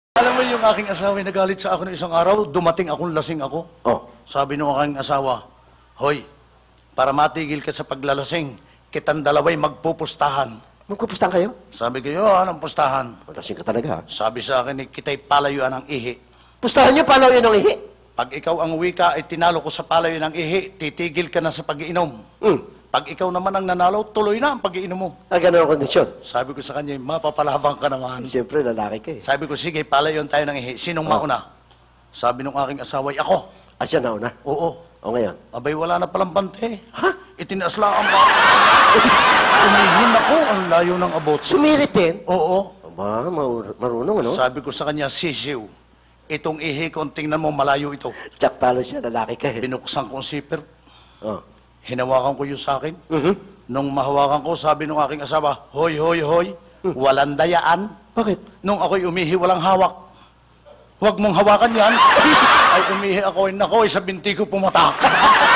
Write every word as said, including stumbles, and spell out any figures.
Alam mo yung aking asawa ay nagalit sa akin ng isang araw, dumating akong lasing ako. Oh. Sabi nung aking asawa, Hoy, para matigil ka sa paglalasing, kitang dalaway magpupustahan. Magpupustahan kayo? Sabi ko, oh, anong pustahan? Lasing ka talaga. Sabi sa akin, kita'y Palayuan Ng Ihi. Pustahan niyo Palayuan Ng Ihi? Pag ikaw ang wika ay tinalo ko sa Palayuan Ng Ihi, titigil ka na sa pag-iinom. Hmm. Pag ikaw naman ang nanalo, tuloy na ang pag-iinom mo. Ah, ganun ang kondisyon. Sabi ko sa kanya, mapapalabang ka naman. Siyempre, lalaki ka eh. Sabi ko, sige, Palayuan tayo ng Ihi. Sinong Oh. mauna? Sabi nung aking asawa, ako. Ah, siya nauna? Oo. O ngayon? Abay, wala na palang bante. Ha? Itinaasla ang ba? Umihin ako, ang layo ng abot. Sumirit din? Oo. Aba, mar- marunong ano? Sabi ko sa kanya, sisiw. Itong ihi ko, tingnan mo, malayo ito. Tsak talo siya, lalaki ka eh. Binuksan kong zipper. Oh. Hinawakan ko yung sa akin. Mhm. Nung mahawakan ko, sabi nung aking asawa, hoy, hoy, hoy, walang dayaan. Bakit? Nung ako'y umihi, walang hawak. Huwag mong hawakan yan. Ay, umihi ako, ay nako, ay sa binti ko pumatak.